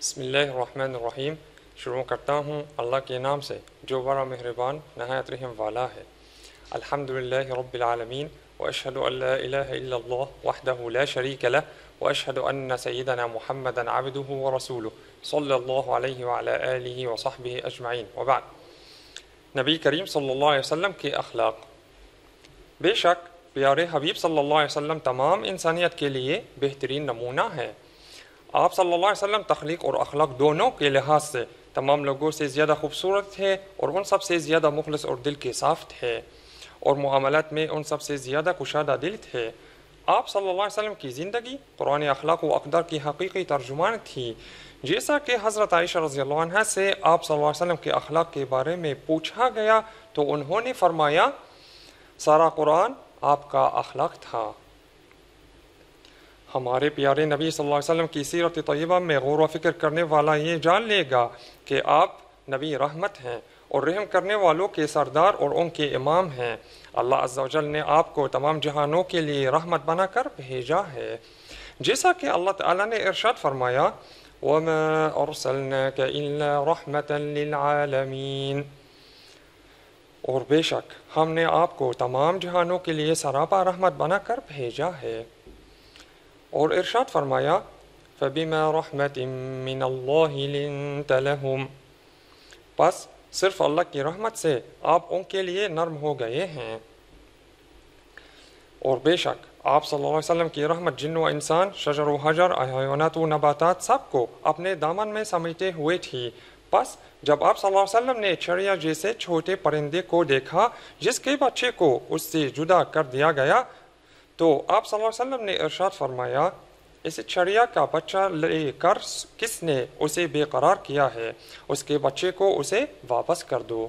بسم اللہ الرحمن الرحیم۔ شروع کرتا ہوں اللہ کے نام سے جو بڑا مہربان نہایت رحم والا ہے۔ الحمدللہ رب العالمین واشہد ان لا الہ الا اللہ وحدہ لا شریک لہ واشہد ان سیدنا محمدا عبدہ ورسولہ صلی اللہ علیہ وعلی آلہ وصحبہ اجمعین وبعد۔ نبی کریم صلی اللہ علیہ وسلم کے اخلاق۔ بے شک پیارے حبیب صلی اللہ علیہ وسلم تمام انسانیت کے لیے بہترین نمونہ ہے۔ آپ صلی اللہ علیہ وسلم تخلیق اور اخلاق دونوں کے لحاظ سے تمام لوگوں سے زیادہ خوبصورت تھے اور ان سب سے زیادہ مخلص اور دل کے صاف تھے، اور معاملات میں ان سب سے زیادہ کشادہ دل تھے۔ آپ صلی اللہ علیہ وسلم کی زندگی قرآن اخلاق و اقدار کی حقیقی ترجمان تھی۔ جیسا کہ حضرت عائشہ رضی اللہ عنہ سے آپ صلی اللہ علیہ وسلم کے اخلاق کے بارے میں پوچھا گیا تو انہوں نے فرمایا سارا قرآن آپ کا اخلاق تھا۔ ہمارے پیارے نبی صلی اللہ علیہ وسلم کی سیرت طیبہ میں غور و فکر کرنے والا یہ جان لے گا کہ آپ نبی رحمت ہیں اور رحم کرنے والوں کے سردار اور ان کے امام ہیں۔ اللہ عز و جل نے آپ کو تمام جہانوں کے لیے رحمت بنا کر بھیجا ہے، جیسا کہ اللہ تعالیٰ نے ارشاد فرمایا وَمَا أَرْسَلْنَاكَ إِلَّا رَحْمَةً لِلْعَالَمِينَ، اور بے شک ہم نے آپ کو تمام جہانوں کے لیے سراپا رحمت بنا کر بھیجا ہے۔ اور ارشاد فرمایا فَبِمَا رَحْمَةٍ مِّنَ اللَّهِ لِنْتَ لَهُمْ، پس صرف اللہ کی رحمت سے آپ ان کے لیے نرم ہو گئے ہیں۔ اور بے شک آپ صلی اللہ علیہ وسلم کی رحمت جن و انسان، شجر و حجر، حیوانات و نباتات سب کو اپنے دامن میں سمیٹے ہوئے تھی۔ پس جب آپ صلی اللہ علیہ وسلم نے چڑیا جیسے چھوٹے پرندے کو دیکھا جس کے بچے کو اس سے جدا کر دیا گیا تو آپ صلی اللہ علیہ وسلم نے ارشاد فرمایا اس چڑیا کا بچہ لے کر کس نے اسے بے قرار کیا ہے، اس کے بچے کو اسے واپس کر دو۔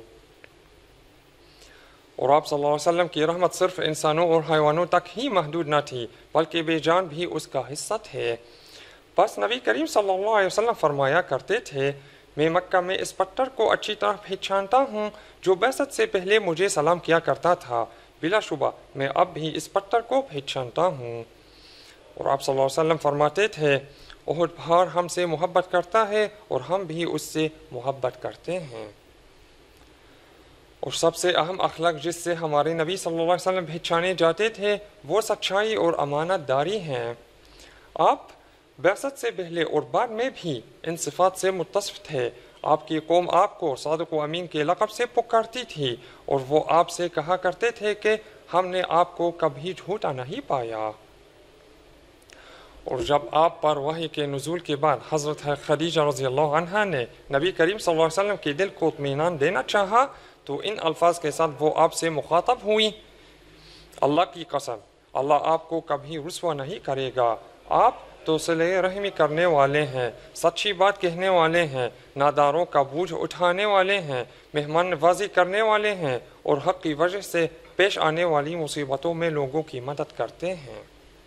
اور آپ صلی اللہ علیہ وسلم کی رحمت صرف انسانوں اور حیوانوں تک ہی محدود نہ تھی بلکہ بے جان بھی اس کا حصہ تھے۔ بس نبی کریم صلی اللہ علیہ وسلم فرمایا کرتے تھے میں مکہ میں اس پتھر کو اچھی طرح پہچانتا ہوں جو بعثت سے پہلے مجھے سلام کیا کرتا تھا، بلا شبہ میں اب بھی اس پتھر کو پہچانتا ہوں۔ اور آپ صلی اللہ علیہ وسلم فرماتے تھے احد پہاڑ ہم سے محبت کرتا ہے اور ہم بھی اس سے محبت کرتے ہیں۔ اور سب سے اہم اخلاق جس سے ہمارے نبی صلی اللہ علیہ وسلم پہچانے جاتے تھے وہ سچائی اور امانت داری ہیں۔ آپ بعثت سے پہلے اور بعد میں بھی ان صفات سے متصف تھے۔ آپ کی قوم آپ کو صادق و امین کے لقب سے پکارتی تھی اور وہ آپ سے کہا کرتے تھے کہ ہم نے آپ کو کبھی جھوٹا نہیں پایا۔ اور جب آپ پر وحی کے نزول کے بعد حضرت خدیجہ رضی اللہ عنہا نے نبی کریم صلی اللہ علیہ وسلم کے دل کو اطمینان دینا چاہا تو ان الفاظ کے ساتھ وہ آپ سے مخاطب ہوئی اللہ کی قسم اللہ آپ کو کبھی رسوا نہیں کرے گا، آپ تو صلہ رحمی کرنے والے ہیں، سچی بات کہنے والے ہیں، ناداروں کا بوجھ اٹھانے والے ہیں، مہمان نوازی کرنے والے ہیں اور حق کی وجہ سے پیش آنے والی مصیبتوں میں لوگوں کی مدد کرتے ہیں۔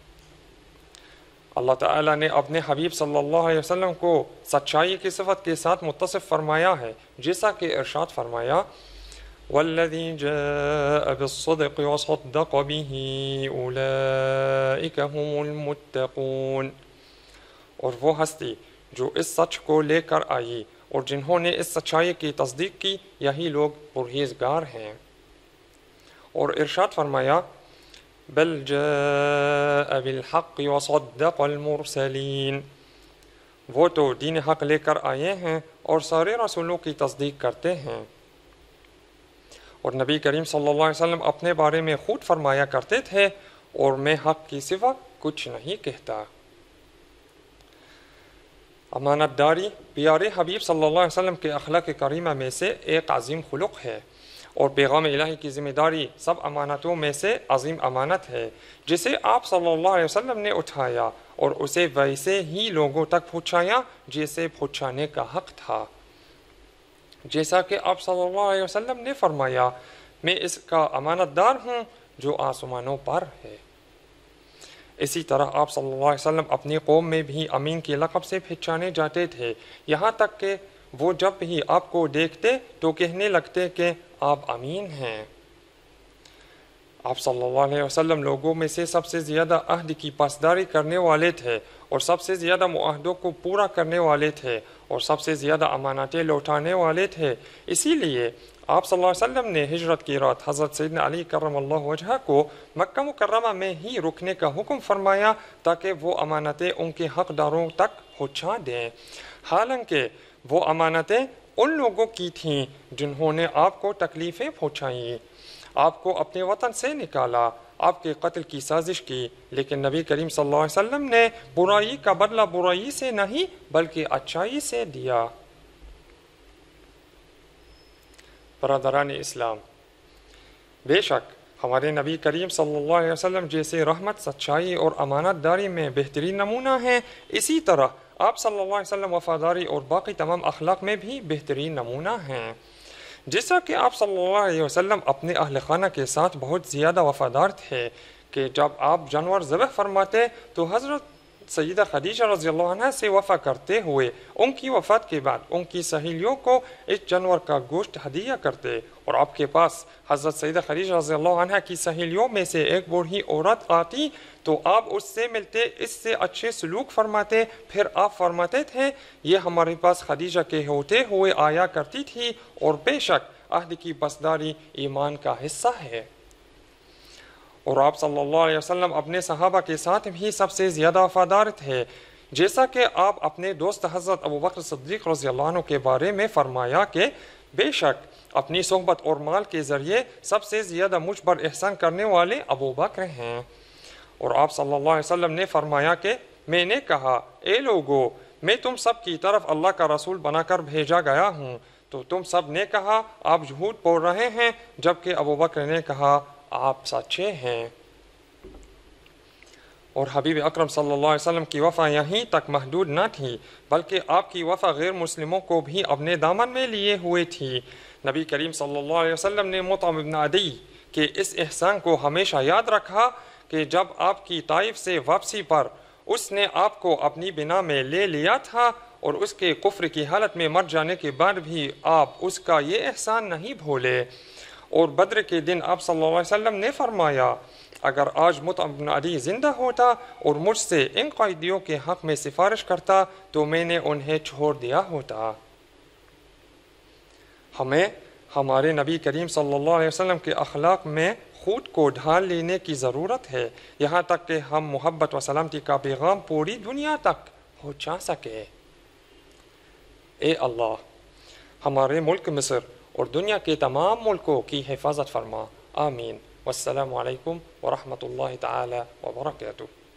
اللہ تعالیٰ نے اپنے حبیب صلی اللہ علیہ وسلم کو سچائی کی صفت کے ساتھ متصف فرمایا ہے، جیسا کہ ارشاد فرمایا وَالَّذِي جَاءَ بِالصِّدْقِ وَصَدَّقَ بِهِ أُولَئِكَ هُمُ الْمُتَّقُونَ، اور وہ ہستی جو اس سچ کو لے کر آئی اور جنہوں نے اس سچائی کی تصدیق کی یہی لوگ پرہیزگار ہیں۔ اور ارشاد فرمایا بل جاء بالحق وصدق المرسلین، وہ تو دین حق لے کر آئے ہیں اور سارے رسولوں کی تصدیق کرتے ہیں۔ اور نبی کریم صلی اللہ علیہ وسلم اپنے بارے میں خود فرمایا کرتے تھے اور میں حق کی سوا کچھ نہیں کہتا۔ امانت داری پیارے حبیب صلی اللہ علیہ وسلم کے اخلاق کریمہ میں سے ایک عظیم خلق ہے، اور پیغام الہی کی ذمہ داری سب امانتوں میں سے عظیم امانت ہے جسے آپ صلی اللہ علیہ وسلم نے اٹھایا اور اسے ویسے ہی لوگوں تک پہنچایا جیسے پہنچانے کا حق تھا، جیسا کہ آپ صلی اللہ علیہ وسلم نے فرمایا میں اس کا امانت دار ہوں جو آسمانوں پر ہے۔ اسی طرح آپ صلی اللہ علیہ وسلم اپنی قوم میں بھی امین کے لقب سے پہچانے جاتے تھے، یہاں تک کہ وہ جب بھی آپ کو دیکھتے تو کہنے لگتے کہ آپ امین ہیں۔ آپ صلی اللہ علیہ وسلم لوگوں میں سے سب سے زیادہ عہد کی پاسداری کرنے والے تھے اور سب سے زیادہ معاہدوں کو پورا کرنے والے تھے، اور سب سے زیادہ امانتیں لوٹانے والے تھے۔ اسی لیے آپ صلی اللہ علیہ وسلم نے ہجرت کی رات حضرت سیدنا علی کرم اللہ وجہہ کو مکہ مکرمہ میں ہی رکنے کا حکم فرمایا تاکہ وہ امانتیں ان کے حقداروں تک پہنچا دیں، حالانکہ وہ امانتیں ان لوگوں کی تھیں جنہوں نے آپ کو تکلیفیں پہنچائیں، آپ کو اپنے وطن سے نکالا، آپ کے قتل کی سازش کی، لیکن نبی کریم صلی اللہ علیہ وسلم نے برائی کا بدلہ برائی سے نہیں بلکہ اچھائی سے دیا۔ برادران اسلام، بے شک ہمارے نبی کریم صلی اللہ علیہ وسلم جیسے رحمت، سچائی اور امانت داری میں بہترین نمونہ ہیں، اسی طرح آپ صلی اللہ علیہ وسلم وفاداری اور باقی تمام اخلاق میں بھی بہترین نمونہ ہیں۔ جیسا کہ آپ صلی اللہ علیہ وسلم اپنے اہل خانہ کے ساتھ بہت زیادہ وفادار تھے کہ جب آپ جانور ذبح فرماتے تو حضرت سیدہ خدیجہ رضی اللہ عنہ سے وفا کرتے ہوئے ان کی وفات کے بعد ان کی سہیلیوں کو اس جانور کا گوشت ہدیہ کرتے، اور آپ کے پاس حضرت سیدہ خدیجہ رضی اللہ عنہ کی سہیلیوں میں سے ایک بوڑھی عورت آتی تو آپ اس سے ملتے، اس سے اچھے سلوک فرماتے، پھر آپ فرماتے تھے یہ ہمارے پاس خدیجہ کے ہوتے ہوئے آیا کرتی تھی، اور بے شک عہد کی پاسداری ایمان کا حصہ ہے۔ اور آپ صلی اللہ علیہ وسلم اپنے صحابہ کے ساتھ بھی سب سے زیادہ وفادار تھے، جیسا کہ آپ اپنے دوست حضرت ابوبکر صدیق رضی اللہ عنہ کے بارے میں فرمایا کہ بے شک اپنی صحبت اور مال کے ذریعے سب سے زیادہ مجھ پر احسان کرنے والے ابوبکر ہیں۔ اور آپ صلی اللہ علیہ وسلم نے فرمایا کہ میں نے کہا اے لوگو، میں تم سب کی طرف اللہ کا رسول بنا کر بھیجا گیا ہوں، تو تم سب نے کہا آپ جھوٹ بول رہے ہیں، جبکہ ابوبکر نے کہا آپ سچے ہیں۔ اور حبیب اکرم صلی اللہ علیہ وسلم کی وفا یہیں تک محدود نہ تھی بلکہ آپ کی وفا غیر مسلموں کو بھی اپنے دامن میں لیے ہوئے تھی۔ نبی کریم صلی اللہ علیہ وسلم نے مطعم بن عدی کے اس احسان کو ہمیشہ یاد رکھا کہ جب آپ کی طائف سے واپسی پر اس نے آپ کو اپنی بنا میں لے لیا تھا اور اس کے کفر کی حالت میں مر جانے کے بعد بھی آپ اس کا یہ احسان نہیں بھولے۔ اور بدر کے دن آپ صلی اللہ علیہ وسلم نے فرمایا اگر آج مطعم بن عدی زندہ ہوتا اور مجھ سے ان قیدیوں کے حق میں سفارش کرتا تو میں نے انہیں چھوڑ دیا ہوتا۔ ہمیں ہمارے نبی کریم صلی اللہ علیہ وسلم کے اخلاق میں خود کو ڈھال لینے کی ضرورت ہے، یہاں تک کہ ہم محبت و سلامتی کا پیغام پوری دنیا تک پہنچا سکے۔ اے اللہ، ہمارے ملک مصر اور دنیا کے تمام ملکوں کی حفاظت فرما، آمین۔ والسلام علیکم ورحمۃ اللہ تعالی وبرکاتہ۔